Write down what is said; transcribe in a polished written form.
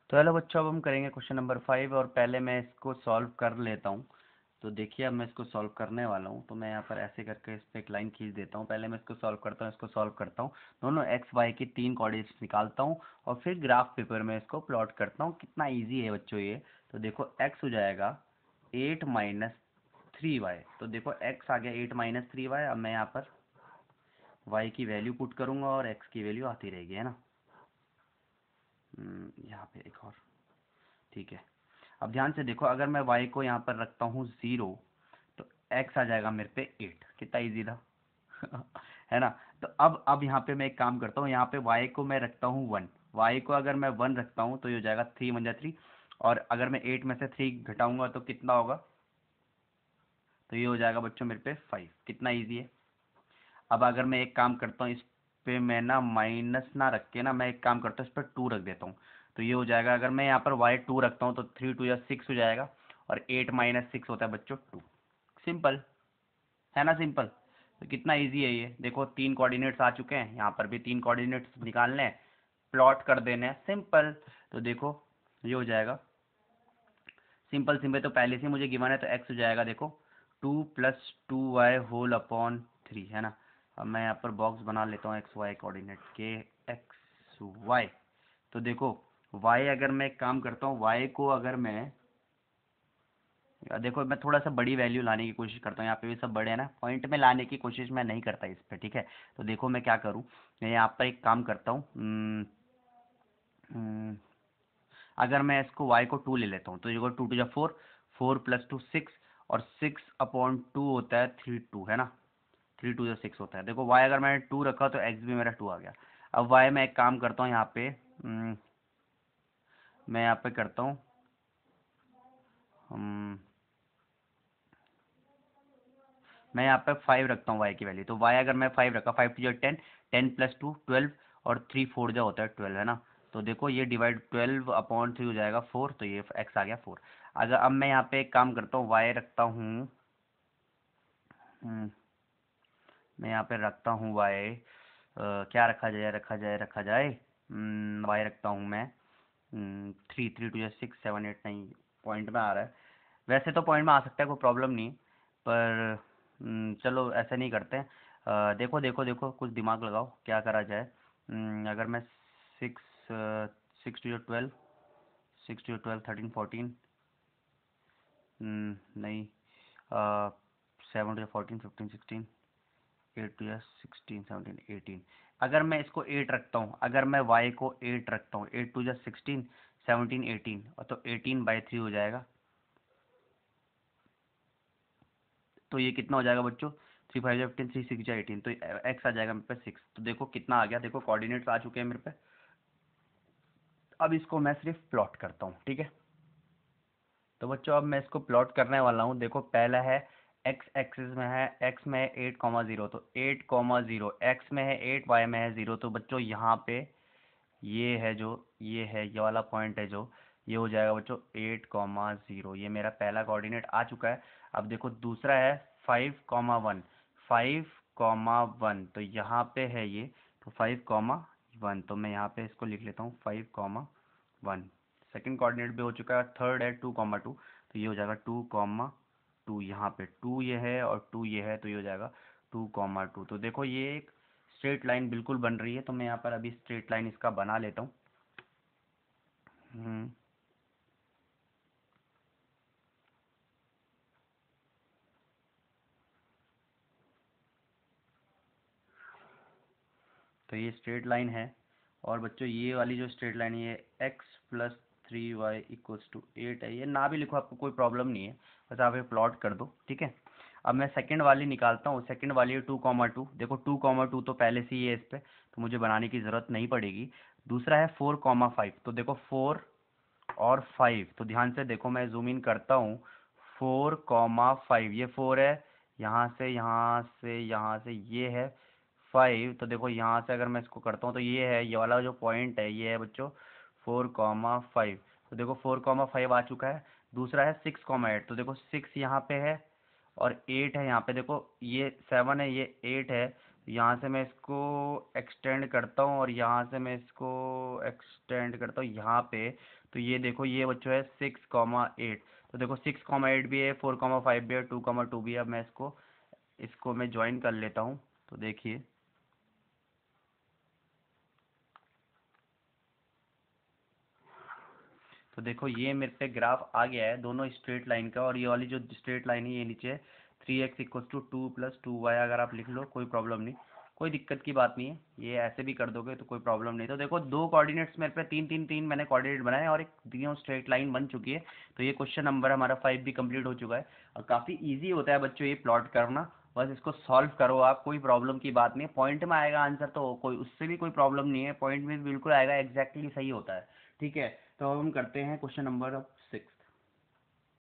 तो हेलो बच्चों, अब हम करेंगे क्वेश्चन नंबर 5 और पहले मैं इसको सॉल्व कर लेता हूँ। तो देखिए, अब मैं इसको सॉल्व करने वाला हूँ। तो मैं यहाँ पर ऐसे करके इस पर एक लाइन खींच देता हूँ। पहले मैं इसको सॉल्व करता हूँ, इसको सॉल्व करता हूँ, दोनों एक्स वाई की 3 कोऑर्डिनेट्स निकालता हूँ और फिर ग्राफ पेपर में इसको प्लॉट करता हूँ। कितना ईजी है बच्चों ये। तो देखो एक्स हो जाएगा 8 - 3y। तो देखो एक्स आ गया 8 - 3y। अब मैं यहाँ पर वाई की वैल्यू पुट करूँगा और एक्स की वैल्यू आती रहेगी, है ना। यहाँ पे एक और, ठीक है। अब ध्यान से देखो, अगर मैं y को यहाँ पर रखता हूँ 0 तो x आ जाएगा मेरे पे 8। कितना इजी था है ना। तो अब यहाँ पे मैं एक काम करता हूँ, यहाँ पे y को मैं रखता हूँ 1। y को अगर मैं 1 रखता हूँ तो ये हो जाएगा 3 × 3। और अगर मैं 8 में से 3 घटाऊंगा तो कितना होगा, तो ये हो जाएगा बच्चों मेरे पे 5। कितना ईजी है। अब अगर मैं एक काम करता हूँ, इस पे मैं ना माइनस ना रख के ना, मैं एक काम करता हूँ, इस पर 2 रख देता हूँ। तो ये हो जाएगा, अगर मैं यहाँ पर वाई 2 रखता हूँ तो 3 × 2 = 6 हो जाएगा। और 8 - 6 होता है बच्चों 2। सिंपल है ना, सिंपल। तो कितना इजी है ये। देखो 3 कोऑर्डिनेट्स आ चुके हैं, यहाँ पर भी 3 कोऑर्डिनेट्स निकालने हैं, प्लॉट कर देने हैं, सिंपल। तो देखो ये हो जाएगा सिंपल सिंपल। तो पहले से मुझे गिवन है, तो एक्स हो जाएगा देखो 2 + 2y होल अपॉन 3, है ना। अब मैं यहाँ पर बॉक्स बना लेता हूँ एक्स वाई कोऑर्डिनेट के, एक्स वाई। तो देखो वाई, अगर मैं एक काम करता हूँ, वाई को अगर मैं, देखो मैं थोड़ा सा बड़ी वैल्यू लाने की कोशिश करता हूँ। यहाँ पे भी सब बड़े हैं ना, पॉइंट में लाने की कोशिश मैं नहीं करता इस पे, ठीक है। तो देखो मैं क्या करूँ, मैं यहाँ पर एक काम करता हूँ। अगर मैं इसको y को 2 ले लेता हूँ तो देखो 2 × 2 = 4, 4 + 2 = 6, और 6/2 होता है 3 2, है ना। 3 2 = 6 होता है। देखो y अगर मैंने 2 रखा तो x भी मेरा 2 आ गया। अब y मैं एक काम करता हूँ, यहाँ पे मैं यहाँ पे करता हूँ, मैं यहाँ पे 5 रखता हूँ y की वैल्यू। तो y अगर मैं 5 रखा, 5 × 2 = 10, 10 + 2 = 12, और 3 4 जा होता है 12, है ना। तो देखो ये डिवाइड 12/3 हो जाएगा 4, तो ये x आ गया 4। अगर अब मैं यहाँ पे एक काम करता हूँ, y रखता हूँ, मैं यहाँ पे रखता हूँ y, क्या रखा जाए y रखता हूँ मैं 3 3 2 = 6 7 8 9। पॉइंट में आ रहा है, वैसे तो पॉइंट में आ सकता है, कोई प्रॉब्लम नहीं, पर चलो ऐसा नहीं करते हैं। देखो देखो देखो, कुछ दिमाग लगाओ क्या करा जाए। अगर मैं 6 6 2 = 12, 6 2 = 12 13 14, नहीं, 7 2 = 14 15 16, 8 2 = 16 17 18। अगर मैं इसको 8 रखता हूँ, अगर मैं y को 8 रखता हूँ, 8 2 = 16 17 18, और तो 18/3 हो जाएगा। तो ये कितना हो जाएगा बच्चों, 3 5 = 15, 3 6 = 18, तो x आ जाएगा मेरे पे 6। तो देखो कितना आ गया, देखो कोऑर्डिनेट्स आ चुके हैं मेरे पे। अब इसको मैं सिर्फ प्लॉट करता हूँ, ठीक है। तो बच्चों अब मैं इसको प्लॉट करने वाला हूँ। देखो पहला है x एक्सिस में है, x में है 8 0, तो 8 0, x में है 8, y में है 0। तो बच्चों यहाँ पे ये है जो, ये वाला पॉइंट है जो, ये हो जाएगा बच्चों 8 0। ये मेरा पहला कोऑर्डिनेट आ चुका है। अब देखो दूसरा है 5 1, 5 1, तो यहाँ पे है ये, तो 5 1, तो मैं यहाँ पे इसको लिख लेता हूँ 5 1। सेकंड कोऑर्डिनेट भी हो चुका है। थर्ड है 2 2, तो ये हो जाएगा 2 2, यहाँ पे 2 ये है और 2 ये है, तो ये हो जाएगा 2 2। तो देखो ये एक स्ट्रेट लाइन बिल्कुल बन रही है। तो मैं यहाँ पर अभी स्ट्रेट लाइन इसका बना लेता हूँ। तो ये स्ट्रेट लाइन है। और बच्चों ये वाली जो स्ट्रेट लाइन है, ये x + 3y = 8 है। ये ना भी लिखो, आपको कोई प्रॉब्लम नहीं है, बस आप ये प्लॉट कर दो, ठीक है। अब मैं सेकंड वाली निकालता हूँ। सेकंड वाली है 2 2, देखो 2 2 तो पहले से ही है इस पे, तो मुझे बनाने की ज़रूरत नहीं पड़ेगी। दूसरा है 4 5, तो देखो 4 और 5, तो ध्यान से देखो, मैं जूम इन करता हूँ। 4 5, ये 4 है, यहाँ से यहाँ से यहाँ से ये है 5। तो देखो यहाँ से अगर मैं इसको करता हूँ तो ये है, ये वाला जो पॉइंट है ये है बच्चों 4 5। तो देखो 4 5 आ चुका है। दूसरा है 6 8, तो देखो 6 यहाँ पे है और 8 है यहाँ पे। देखो ये 7 है, ये 8 है, यहाँ से मैं इसको एक्सटेंड करता हूँ और यहाँ से मैं इसको एक्सटेंड करता हूँ यहाँ पे। तो ये देखो ये बच्चों है 6,8। तो देखो 6,8 भी है, 4,5 भी है, 2,2 भी है। अब मैं इसको इसको मैं ज्वाइन कर लेता हूँ। तो देखिए तो देखो ये मेरे पे ग्राफ आ गया है दोनों स्ट्रेट लाइन का, और ये वाली जो स्ट्रेट लाइन है ये नीचे 3x इक्वल टू 2 + 2y अगर आप लिख लो कोई प्रॉब्लम नहीं, कोई दिक्कत की बात नहीं है। ये ऐसे भी कर दोगे तो कोई प्रॉब्लम नहीं। तो देखो दो कोऑर्डिनेट्स मेरे पे तीन तीन तीन मैंने कोऑर्डिनेट बनाए हैं और एक तीनों स्ट्रेट लाइन बन चुकी है। तो ये क्वेश्चन नंबर हमारा 5 भी कंप्लीट हो चुका है। और काफ़ी ईजी होता है बच्चों ये प्लॉट करना, बस इसको सॉल्व करो आप, कोई प्रॉब्लम की बात नहीं है। पॉइंट में आएगा आंसर तो कोई उससे भी कोई प्रॉब्लम नहीं है, पॉइंट में भी बिल्कुल आएगा, एग्जैक्टली सही होता है। ठीक है, तो अब हम करते हैं क्वेश्चन नंबर